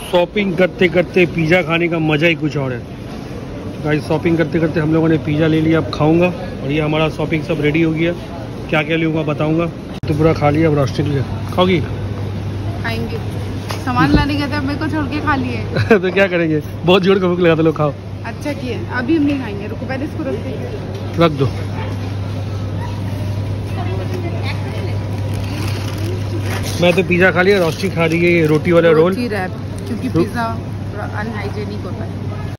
Shopping करते करते pizza खाने का मज़ा ही कुछ और है गाइस। शॉपिंग करते करते हम लोगों ने पिज़्ज़ा ले लिया, अब खाऊंगा। और ये हमारा शॉपिंग सब रेडी हो गया, क्या क्या लूँगा बताऊंगा। तो पूरा खा लिया, अब रोस्टिंग लिया। खाओगी? खाएंगे, सामान लाने गए थे, अब मेरे को छोड़ के खा लिए। तो क्या करेंगे, बहुत जोर का भूख लगा था। लोग खाओ। अच्छा किया, अभी हम नहीं खाएंगे, रुको पहले इसको रख दो। मैं तो पिज़्ज़ा खा लिया, रोस्टिंग खा रही है, रोटी वाला रोल, रैप, क्योंकि पिज़्ज़ा अनहाइजेनिक होता है।